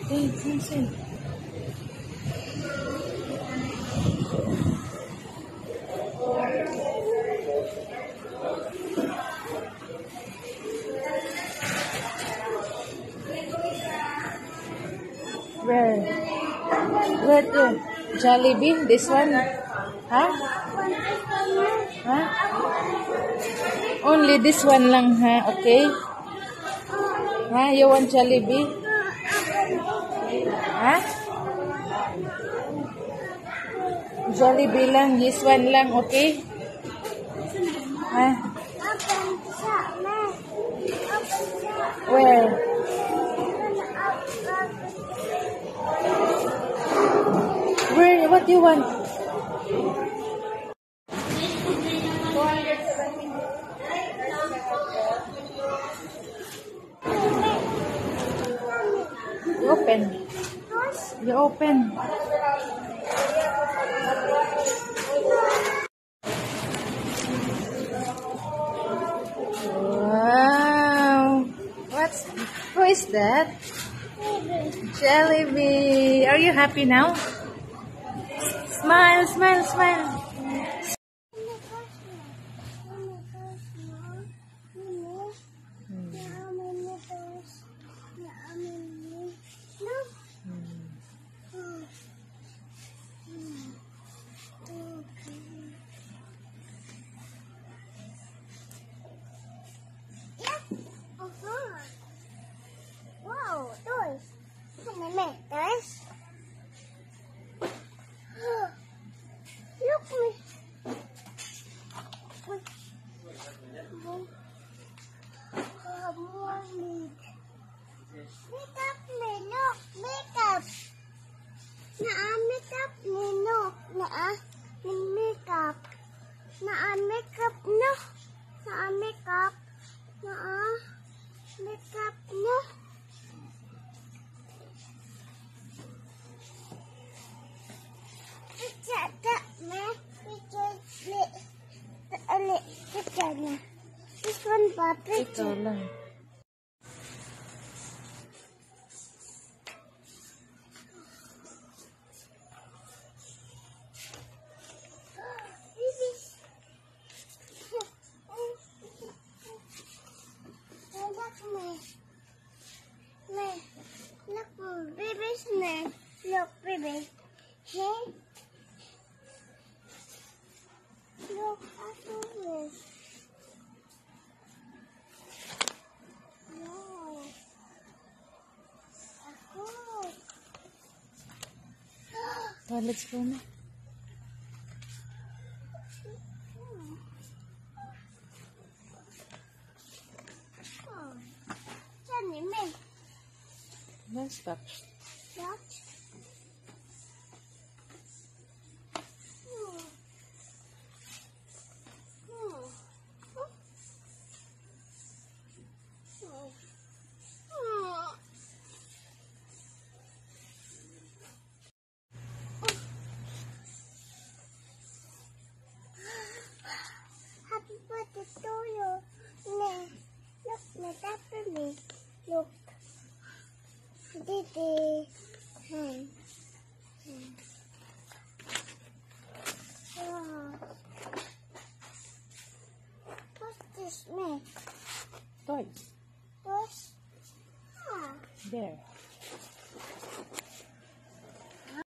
Hey, Samson. Where? Where to? Jollibee? This one? Huh? Huh? Only this one lang, ha? Okay? Ha? You want Jollibee? Ha? Jollibee lang. This one lang, okay? Ha? Where? Where? What do you want? You open. You open. Wow. Who is that? Jollibee. Are you happy now? Smile, smile, smile. Wow, toys. Mama, toys. Look me. Makeup me, look, makeup. Makeup me, look, makeup. Makeup, no. Makeup. Makeup, no. This one bottle. Ikaw lang. Look, baby's name. Look, baby. Hey. Look at this. Wow. Oh, let's go na. Johnny, me. Let's stop. What? Happy birthday to you. Look, tap me. Look. Didi. Wow. What's this, me? Toy. What's... Ah. There.